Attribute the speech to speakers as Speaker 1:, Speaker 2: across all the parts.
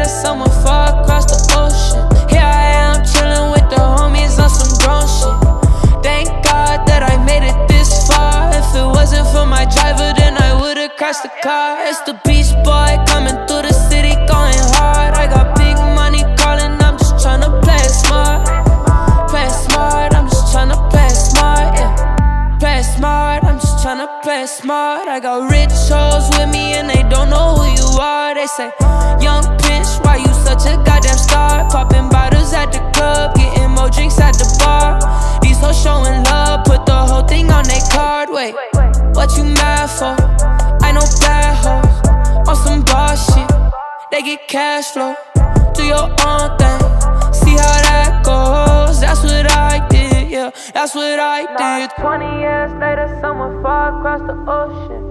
Speaker 1: later, someone far across the ocean. Here I am, chillin' with the homies on some grown shit. Thank God that I made it this far. If it wasn't for my driver, then I would've crashed the car. It's the Beach Boy coming through the city, going hard. I got big money calling, I'm just tryna play it smart. Play it smart, I'm just tryna play it smart, yeah. Play it smart, I'm just tryna play it smart. I got rich hoes with me and they don't know who you are. They say, young bitch, why you such a goddamn star? Popping bottles at the club, getting more drinks at the bar. These hoes showing love, put the whole thing on their card. Wait, what you mad for? I know bad hoes on some boss shit. They get cash flow, do your own thing, see how that goes. That's what I did, yeah, that's what I did. 20 years later, someone far across the ocean.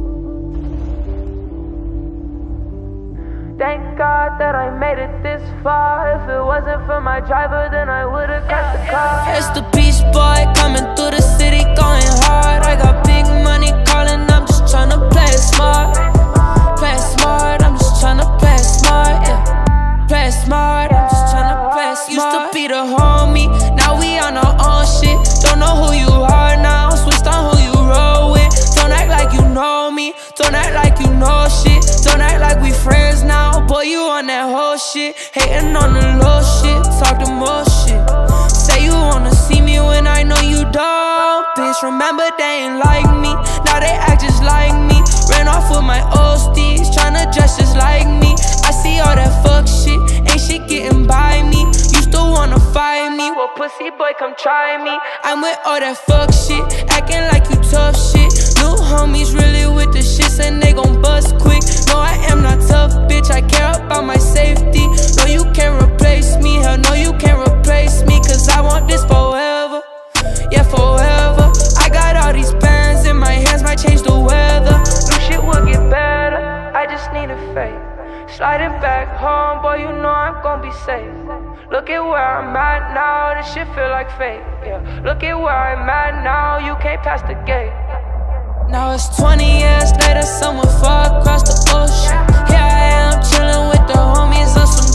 Speaker 1: Thank God that I made it this far. If it wasn't for my driver, then I would've crashed the car. It's the Beach Boy coming through the city, going hard. I got big money calling, I'm just tryna play it smart. Play it smart, I'm just tryna play it smart, yeah. Play it smart, I'm just tryna play it smart. Used to be the homie, now we on our own shit. Don't know who you are now, switched on who you roll with. Don't act like you know me, don't act like you know shit. Don't act like we friends now, boy, you on that whole shit. Hating on the low shit, talk the most shit. Say you wanna see me when I know you don't. Bitch, remember they ain't like me, now they act just like me. Ran off with my old steeds, tryna dress just like me. I see all that fuck shit, ain't shit getting by me. Used to wanna fight me, well pussy boy come try me. I'm with all that fuck shit, acting like you tough shit. New homies really with the shits and they gon' bust quick. No, I am not tough, bitch, I care about my safety. No, you can't replace me, hell no, you can't replace me. Cause I want this forever, yeah, forever. I got all these bands in my hands, might change the weather. New shit will get better, I just need a fade. Sliding back home, boy, you know I'm gon' be safe. Look at where I'm at now, this shit feel like fate, yeah. Look at where I'm at now, you can't pass the gate. Now it's 20 years later, someone far across the ocean. Here I am, chillin' with the homies on some